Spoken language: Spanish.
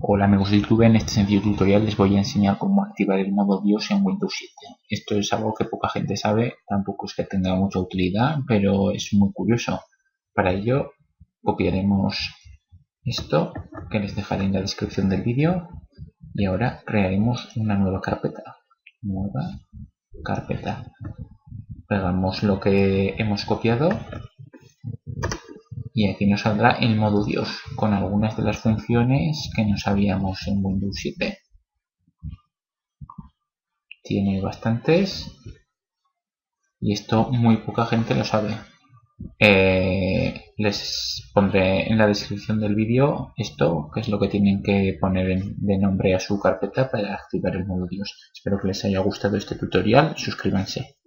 Hola amigos de YouTube, en este sencillo tutorial les voy a enseñar cómo activar el modo BIOS en Windows 7. Esto es algo que poca gente sabe, tampoco es que tenga mucha utilidad, pero es muy curioso. Para ello copiaremos esto que les dejaré en la descripción del vídeo y ahora crearemos una nueva carpeta. Pegamos lo que hemos copiado y aquí nos saldrá el modo BIOS con algunas de las funciones que no sabíamos en Windows 7. Tiene bastantes y esto muy poca gente lo sabe. Les pondré en la descripción del vídeo esto, que es lo que tienen que poner de nombre a su carpeta para activar el modo BIOS. Espero que les haya gustado este tutorial, suscríbanse.